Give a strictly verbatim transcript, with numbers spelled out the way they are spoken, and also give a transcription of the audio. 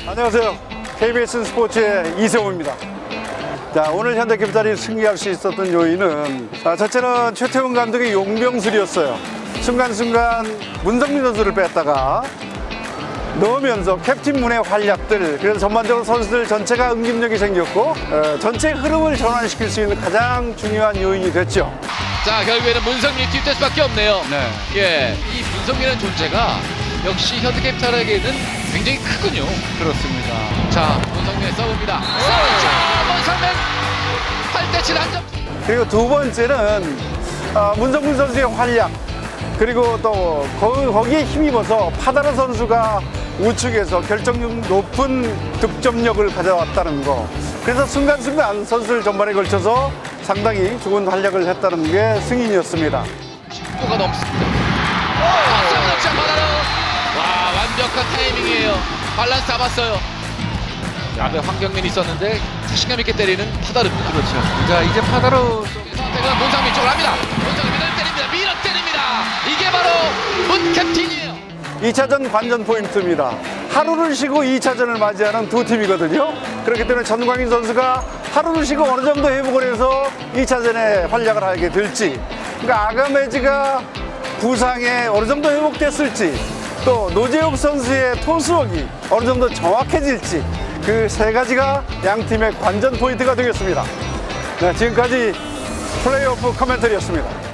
안녕하세요. 케이비에스 스포츠의 이세호입니다. 자, 오늘 현대캐피탈이 승리할 수 있었던 요인은 자, 첫째는 최태원 감독의 용병술이었어요. 순간순간 문성민 선수를 뺐다가 넣으면서 캡틴문의 활약들, 그래서 전반적으로 선수들 전체가 응집력이 생겼고 어, 전체 흐름을 전환시킬 수 있는 가장 중요한 요인이 됐죠. 자, 결국에는 문성민이 투입될 수밖에 없네요. 네. 예, 이 문성민이라는 존재가 역시 현대캐피탈에게는 굉장히 크군요. 그렇습니다. 자, 문성민의 서브입니다. 자, 문성민 팔 대 칠 한 점. 그리고 두 번째는 어, 문성민 선수의 활약, 그리고 또 거, 거기에 힘입어서 파다르 선수가 우측에서 결정력 높은 득점력을 가져왔다는 거. 그래서 순간순간 선수들 전반에 걸쳐서 상당히 좋은 활약을 했다는 게 승인이었습니다. 십 구가 넘습니다. 박수입니다. 자, 파다르. 와, 완벽한 타이밍이에요. 밸런스 잡았어요. 앞에 황경민이 있었는데 자신감 있게 때리는 파다르입니다. 그렇죠. 자, 이제 파다르 선택은 문성민 쪽으로 합니다. 문성민을 때립니다. 밀어 때립니다. 이게 바로 문 캡틴이에요. 이 차전 관전 포인트입니다. 하루를 쉬고 이 차전을 맞이하는 두 팀이거든요. 그렇기 때문에 전광인 선수가 하루를 쉬고 어느 정도 회복을 해서 이 차전에 활약을 하게 될지, 그러니까 아가메즈가 부상에 어느 정도 회복됐을지, 또 노재욱 선수의 토스웍이 어느 정도 정확해질지, 그 세 가지가 양 팀의 관전 포인트가 되겠습니다. 네, 지금까지 플레이오프 커멘터리였습니다.